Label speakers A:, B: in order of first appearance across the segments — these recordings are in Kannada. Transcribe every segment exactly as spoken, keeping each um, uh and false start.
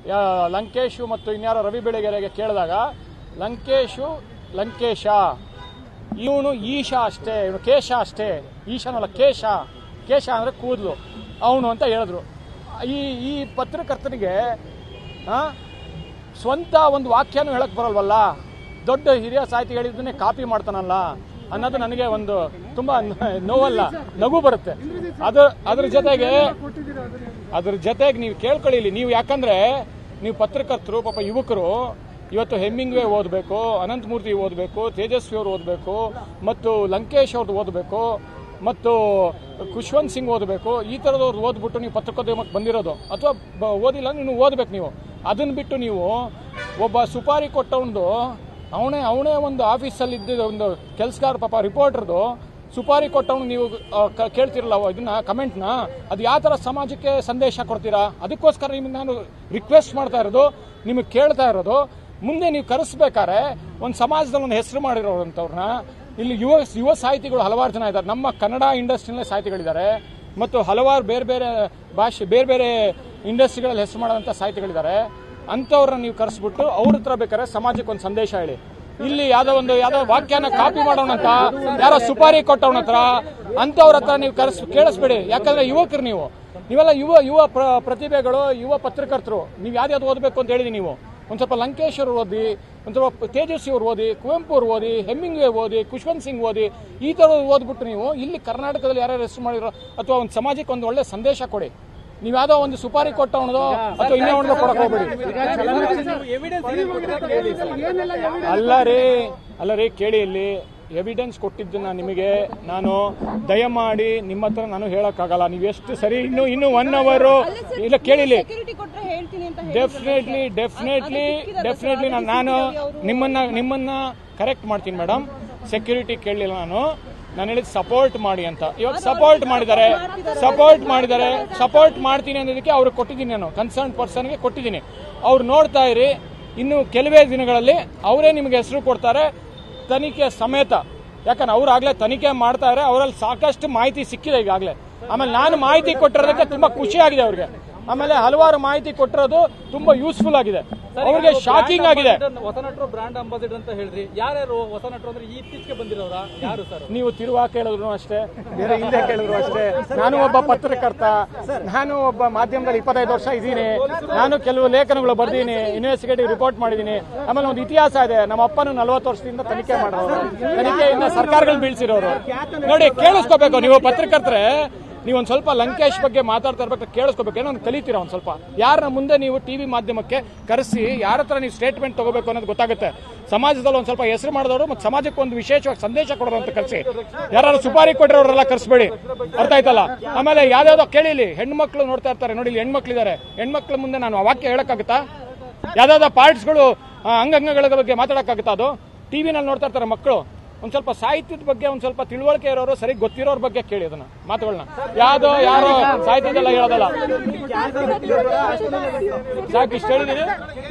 A: ಲಂಕೇಶು ಮತ್ತು ಇನ್ಯಾರೋ ರವಿ ಬೆಳಗೆರೆಗೆ ಕೇಳಿದಾಗ ಲಂಕೇಶು ಲಂಕೇಶ, ಇವನು ಈಶಾ ಅಷ್ಟೇ, ಇವನು ಕೇಶ ಅಷ್ಟೇ, ಈಶಾನಲ್ಲ ಕೇಶ, ಕೇಶ ಅಂದರೆ ಕೂದಲು ಅವನು ಅಂತ ಹೇಳಿದ್ರು. ಈ ಈ ಪತ್ರಕರ್ತನಿಗೆ ಸ್ವಂತ ಒಂದು ವಾಕ್ಯನೂ ಹೇಳಕ್ಕೆ ಬರಲ್ವಲ್ಲ, ದೊಡ್ಡ ಹಿರಿಯ ಸಾಹಿತಿಗಳಿದ್ದನ್ನೇ ಕಾಪಿ ಮಾಡ್ತಾನಲ್ಲ ಅನ್ನೋದು ನನಗೆ ಒಂದು ತುಂಬ ನೋವಲ್ಲ, ನಗು ಬರುತ್ತೆ. ಅದು ಅದ್ರ ಜೊತೆಗೆ ಅದ್ರ ಜೊತೆಗೆ ನೀವು ಕೇಳ್ಕೊಳ್ಳಿ, ನೀವು ಯಾಕಂದರೆ ನೀವು ಪತ್ರಕರ್ತರು, ಪಾಪ ಯುವಕರು ಇವತ್ತು ಹೆಮ್ಮಿಂಗ್ವೇ ಓದಬೇಕು, ಅನಂತಮೂರ್ತಿ ಓದಬೇಕು, ತೇಜಸ್ವಿ ಅವರು ಓದಬೇಕು, ಮತ್ತು ಲಂಕೇಶ್ ಅವ್ರದ್ದು ಓದಬೇಕು, ಮತ್ತು ಖುಷ್ವಂತ್ ಸಿಂಗ್ ಓದಬೇಕು. ಈ ಥರದವ್ರು ಓದ್ಬಿಟ್ಟು ನೀವು ಪತ್ರಿಕೋದ್ಯಮಕ್ಕೆ ಬಂದಿರೋದು, ಅಥವಾ ಓದಿಲ್ಲ ನೀವು ಓದಬೇಕು. ನೀವು ಅದನ್ನು ಬಿಟ್ಟು ನೀವು ಒಬ್ಬ ಸುಪಾರಿ ಕೊಟ್ಟವನು ಅವನೇ ಅವನೇ ಒಂದು ಆಫೀಸಲ್ಲಿ ಇದ್ದ ಒಂದು ಕೆಲಸಗಾರ ಪಾಪ ರಿಪೋರ್ಟರ್ದು ಸುಪಾರಿ ಕೊಟ್ಟವನು ನೀವು ಕೇಳ್ತಿರಲ್ಲ ಇದನ್ನ ಕಮೆಂಟ್ನ, ಅದು ಯಾವ ಥರ ಸಮಾಜಕ್ಕೆ ಸಂದೇಶ ಕೊಡ್ತೀರಾ? ಅದಕ್ಕೋಸ್ಕರ ನಿಮಗೆ ನಾನು ರಿಕ್ವೆಸ್ಟ್ ಮಾಡ್ತಾ ಇರೋದು, ನಿಮಗೆ ಕೇಳ್ತಾ ಇರೋದು, ಮುಂದೆ ನೀವು ಕರೆಸ್ಬೇಕಾದ್ರೆ ಒಂದು ಸಮಾಜದಲ್ಲಿ ಒಂದು ಹೆಸರು ಮಾಡಿರೋವಂಥವ್ರನ್ನ, ಇಲ್ಲಿ ಯುವ ಯುವ ಸಾಹಿತಿಗಳು ಹಲವಾರು ಜನ ಇದ್ದಾರೆ, ನಮ್ಮ ಕನ್ನಡ ಇಂಡಸ್ಟ್ರಿನಲ್ಲೇ ಸಾಹಿತಿಗಳಿದ್ದಾರೆ, ಮತ್ತು ಹಲವಾರು ಬೇರೆ ಬೇರೆ ಭಾಷೆ ಬೇರೆ ಬೇರೆ ಇಂಡಸ್ಟ್ರಿಗಳಲ್ಲಿ ಹೆಸರು ಮಾಡೋಂಥ ಸಾಹಿತಿಗಳಿದ್ದಾರೆ. ಅಂಥವ್ರನ್ನ ನೀವು ಕರೆಸ್ಬಿಟ್ಟು ಅವ್ರ ಹತ್ರ ಬೇಕಾದ್ರೆ ಸಮಾಜಕ್ಕೆ ಒಂದು ಸಂದೇಶ ಹೇಳಿ. ಇಲ್ಲಿ ಯಾವುದೋ ಒಂದು ಯಾವುದೋ ವಾಕ್ಯನ ಕಾಪಿ ಮಾಡೋಣಂತ ಯಾರೋ ಸುಪಾರಿ ಕೊಟ್ಟವನ ಹತ್ರ ಅಂಥವ್ರ ಹತ್ರ ನೀವು ಕರೆಸ್ ಕೇಳಿಸ್ಬೇಡಿ. ಯಾಕಂದ್ರೆ ಯುವಕರು ನೀವು ನೀವೆಲ್ಲ ಯುವ ಯುವ ಪ್ರತಿಭೆಗಳು, ಯುವ ಪತ್ರಕರ್ತರು, ನೀವು ಯಾವ್ದು ಓದಬೇಕು ಅಂತ ಹೇಳಿದಿ. ನೀವು ಒಂದು ಸ್ವಲ್ಪ ಲಂಕೇಶ್ ಅವರು ಓದಿ, ಒಂದು ಸ್ವಲ್ಪ ತೇಜಸ್ವಿ ಅವರು ಓದಿ, ಕುವೆಂಪು ಅವರು ಓದಿ, ಹೆಮ್ಮಿಂಗ್ವೇ ಓದಿ, ಖುಷ್ವಂತ್ ಸಿಂಗ್ ಓದಿ, ಈ ಥರ ಓದ್ಬಿಟ್ಟು ನೀವು ಇಲ್ಲಿ ಕರ್ನಾಟಕದಲ್ಲಿ ಯಾರ್ಯಾರು ಹೆಸರು ಮಾಡಿರೋ ಅಥವಾ ಒಂದು ಸಮಾಜಕ್ಕೆ ಒಂದು ಒಳ್ಳೆ ಸಂದೇಶ ಕೊಡಿ. ನೀವು ಯಾವುದೋ ಒಂದು ಸುಪಾರಿ ಕೊಟ್ಟವನದೋ ಅಥವಾ ಇನ್ನೇ ಒಂದು ಕೊಡಕ್ಕೆ ಹೋಗ್ಬೇಡಿ. ಅಲ್ಲ ರೀ ಅಲ್ಲ ರೀ ಕೇಳಿ, ಇಲ್ಲಿ ಎವಿಡೆನ್ಸ್ ಕೊಟ್ಟಿದ್ದನ್ನ ನಿಮಗೆ ನಾನು ದಯಮಾಡಿ ನಿಮ್ಮ ಹತ್ರ ನಾನು ಹೇಳಕ್ಕಾಗಲ್ಲ. ನೀವು ಎಷ್ಟು ಸರಿ ಇನ್ನು ಇನ್ನು ಒನ್ ಅವರು ಇಲ್ಲ ಕೇಳಿಲಿ, ಡೆಫಿನೆಟ್ಲಿ ಡೆಫಿನೆಟ್ಲಿ ಡೆಫಿನೆಟ್ಲಿ ನಾನು ನಾನು ನಿಮ್ಮನ್ನ ನಿಮ್ಮನ್ನ ಕರೆಕ್ಟ್ ಮಾಡ್ತೀನಿ ಮೇಡಮ್. ಸೆಕ್ಯೂರಿಟಿ ಕೇಳಲಿಲ್ಲ ನಾನು, ನಾನು ಹೇಳಿದ್ ಸಪೋರ್ಟ್ ಮಾಡಿ ಅಂತ. ಇವಾಗ ಸಪೋರ್ಟ್ ಮಾಡಿದ್ದಾರೆ ಸಪೋರ್ಟ್ ಮಾಡಿದ್ದಾರೆ ಸಪೋರ್ಟ್ ಮಾಡ್ತೀನಿ ಅನ್ನೋದಕ್ಕೆ ಅವ್ರಿಗೆ ಕೊಟ್ಟಿದ್ದೀನಿ, ನಾನು ಕನ್ಸರ್ನ್ ಪರ್ಸನ್ಗೆ ಕೊಟ್ಟಿದ್ದೀನಿ. ಅವ್ರು ನೋಡ್ತಾ ಇರಿ, ಇನ್ನು ಕೆಲವೇ ದಿನಗಳಲ್ಲಿ ಅವರೇ ನಿಮಗೆ ಹೆಸರು ಕೊಡ್ತಾರೆ ತನಿಖೆ ಸಮೇತ. ಯಾಕಂದ್ರೆ ಅವ್ರು ಆಗ್ಲೇ ತನಿಖೆ ಮಾಡ್ತಾ ಇದ್ದಾರೆ, ಅವರಲ್ಲಿ ಸಾಕಷ್ಟು ಮಾಹಿತಿ ಸಿಕ್ಕಿದೆ ಈಗಾಗಲೇ. ಆಮೇಲೆ ನಾನು ಮಾಹಿತಿ ಕೊಟ್ಟಿರೋದಕ್ಕೆ ತುಂಬಾ ಖುಷಿ ಆಗಿದೆ ಅವ್ರಿಗೆ. ಆಮೇಲೆ ಹಲವಾರು ಮಾಹಿತಿ ಕೊಟ್ಟಿರೋದು ತುಂಬಾ ಯೂಸ್ಫುಲ್ ಆಗಿದೆ, ಅವ್ರಿಗೆ ಶಾಕಿಂಗ್ ಆಗಿದೆ.
B: ಹೊಸ ನಟರು ಬ್ರಾಂಡ್ ಅಂಬಾಸಿಡರ್ ಅಂತ ಹೇಳ್ರಿ, ಯಾರ್ಯಾರು ಹೊಸ ನಟರು ಅಂದ್ರೆ ಇತ್ತೀಚೆಗೆ ಬಂದಿರೋರ ಯಾರು ಸರ್?
A: ನೀವು ತಿರುವಾ ಕೇಳಿದ್ರು ಅಷ್ಟೇ, ಬೇರೆ ಹಿಂದೆ ಕೇಳಿದ್ರು ಅಷ್ಟೇ. ನಾನು ಒಬ್ಬ ಪತ್ರಕರ್ತ, ನಾನು ಒಬ್ಬ ಮಾಧ್ಯಮದಲ್ಲಿ ಇಪ್ಪತ್ತೈದು ವರ್ಷ ಇದ್ದೀನಿ, ನಾನು ಕೆಲವು ಲೇಖನಗಳು ಬರ್ದೀನಿ, ಇನ್ವೆಸ್ಟಿಗೇಟಿವ್ ರಿಪೋರ್ಟ್ ಮಾಡಿದ್ದೀನಿ. ಆಮೇಲೆ ಒಂದು ಇತಿಹಾಸ ಇದೆ, ನಮ್ಮ ಅಪ್ಪನು ನಲವತ್ತು ವರ್ಷದಿಂದ ತನಿಖೆ ಮಾಡೋರು, ತನಿಖೆಯಿಂದ ಸರ್ಕಾರಗಳು ಬೀಳ್ಸಿರೋರು. ನೋಡಿ ಕೇಳಿಸ್ಕೋಬೇಕು, ನೀವು ಪತ್ರಕರ್ತರೆ ನೀವೊಂದು ಸ್ವಲ್ಪ ಲಂಕೇಶ್ ಬಗ್ಗೆ ಮಾತಾಡ್ತಾ ಇರ್ಬೇಕಾದ್ರೆ ಕೇಳಿಸ್ಕೋಬೇಕು, ಏನೋ ಒಂದು ಕಲಿತೀರಾ ಒಂದು ಸ್ವಲ್ಪ. ಯಾರ ಮುಂದೆ ನೀವು ಟಿವಿ ಮಾಧ್ಯಮಕ್ಕೆ ಕರೆಸಿ ಯಾರ ಹತ್ರ ನೀವು ಸ್ಟೇಟ್ಮೆಂಟ್ ತಗೋಬೇಕು ಅನ್ನೋದು ಗೊತ್ತಾಗುತ್ತೆ. ಸಮಾಜದಲ್ಲಿ ಒಂದು ಸ್ವಲ್ಪ ಹೆಸರು ಮಾಡಿದವರು ಮತ್ತು ಸಮಾಜಕ್ಕೆ ಒಂದು ವಿಶೇಷವಾಗಿ ಸಂದೇಶ ಕೊಡೋರು ಅಂತ ಕರೆಸಿ. ಯಾರು ಸುಪಾರಿ ಕೊಟ್ಟಿರೋರೆಲ್ಲ ಕರೆಸ್ಬೇಡಿ, ಅರ್ಥ ಆಯ್ತಲ್ಲ? ಆಮೇಲೆ ಯಾವ್ದಾವ್ದೋ ಕೇಳಿಲಿ, ಹೆಣ್ಮಕ್ಳು ನೋಡ್ತಾ ಇರ್ತಾರೆ ನೋಡಿ, ಇಲ್ಲಿ ಹೆಣ್ಮಕ್ಳಿದ್ದಾರೆ, ಹೆಣ್ಮಕ್ಳ ಮುಂದೆ ನಾನು ಆ ವಾಕ್ಯ ಹೇಳಕ್ಕಾಗುತ್ತಾ? ಯಾವ್ದಾವ್ದೋ ಪಾರ್ಟ್ಸ್ಗಳು ಅಂಗಂಗಗಳ ಬಗ್ಗೆ ಮಾತಾಡಕ್ಕಾಗುತ್ತಾ? ಅದು ಟಿವಿನಲ್ಲಿ ನೋಡ್ತಾ ಇರ್ತಾರೆ ಮಕ್ಕಳು. ಒಂದ್ ಸ್ವಲ್ಪ ಸಾಹಿತ್ಯದ ಬಗ್ಗೆ ಒಂದ್ ಸ್ವಲ್ಪ ತಿಳುವಳಿಕೆ ಇರೋರು, ಸರಿ ಗೊತ್ತಿರೋರ ಬಗ್ಗೆ ಕೇಳಿ ಅದನ್ನ ಮಾತುಗಳನ್ನ. ಯಾವ್ದೋ ಯಾರೋ ಸಾಹಿತ್ಯದೆಲ್ಲ ಹೇಳೋದಲ್ಲ. ಸಾಕು ಇಷ್ಟು ಹೇಳಿದೀನಿ.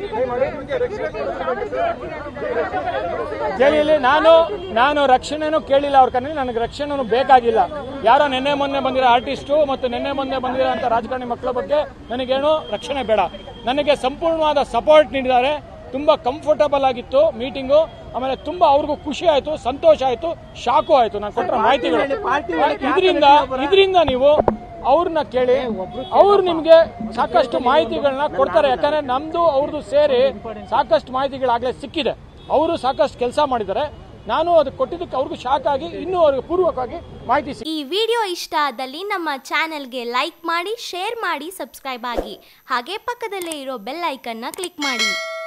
A: ಕೇಳಿಲಿ, ನಾನು ನಾನು ರಕ್ಷಣೆನೂ ಕೇಳಿಲ್ಲ ಅವ್ರ ಕಣ್ಣಲ್ಲಿ, ನನಗೆ ರಕ್ಷಣೆನೂ ಬೇಕಾಗಿಲ್ಲ. ಯಾರೋ ನೆನ್ನೆ ಮೊನ್ನೆ ಬಂದಿರೋ ಆರ್ಟಿಸ್ಟು ಮತ್ತು ನೆನ್ನೆ ಮೊನ್ನೆ ಬಂದಿರೋ ಅಂತ ರಾಜಕಾರಣಿ ಮಕ್ಕಳ ಬಗ್ಗೆ ನನಗೇನು ರಕ್ಷಣೆ ಬೇಡ. ನನಗೆ ಸಂಪೂರ್ಣವಾದ ಸಪೋರ್ಟ್ ನೀಡಿದ್ದಾರೆ. ತುಂಬಾ ಕಂಫರ್ಟಬಲ್ ಆಗಿತ್ತು ಮೀಟಿಂಗು. ಆಮೇಲೆ ತುಂಬಾ ಅವ್ರಿಗೂ ಖುಷಿ ಆಯ್ತು, ಸಂತೋಷ ಆಯ್ತು, ಶಾಕು ಆಯ್ತು ನಾನು ಕೊಟ್ಟರೆ ಮಾಹಿತಿಗಳು. ಇದರಿಂದ ಇದರಿಂದ ನೀವು ಅವ್ರನ್ನ ಕೇಳಿ, ಅವ್ರು ನಿಮ್ಗೆ ಸಾಕಷ್ಟು ಮಾಹಿತಿಗಳನ್ನ ಕೊಡ್ತಾರೆ. ಯಾಕಂದ್ರೆ ನಮ್ದು ಅವ್ರದ್ದು ಸೇರಿ ಸಾಕಷ್ಟು ಮಾಹಿತಿಗಳಾಗಲೇ ಸಿಕ್ಕಿದೆ. ಅವರು ಸಾಕಷ್ಟು ಕೆಲಸ ಮಾಡಿದ್ದಾರೆ. ನಾನು ಅದು ಕೊಟ್ಟಿದ್ದಕ್ಕೆ ಅವ್ರಿಗೂ ಶಾಕ್ ಆಗಿ ಇನ್ನೂ ಅವ್ರಿಗೆ ಪೂರ್ವಕವಾಗಿ ಮಾಹಿತಿ.
C: ಈ ವಿಡಿಯೋ ಇಷ್ಟ ಆದಲ್ಲಿ ನಮ್ಮ ಚಾನೆಲ್ಗೆ ಲೈಕ್ ಮಾಡಿ, ಶೇರ್ ಮಾಡಿ, ಸಬ್ಸ್ಕ್ರೈಬ್ ಆಗಿ. ಹಾಗೆ ಪಕ್ಕದಲ್ಲೇ ಇರೋ ಬೆಲ್ ಐಕನ್ನ ಕ್ಲಿಕ್ ಮಾಡಿ.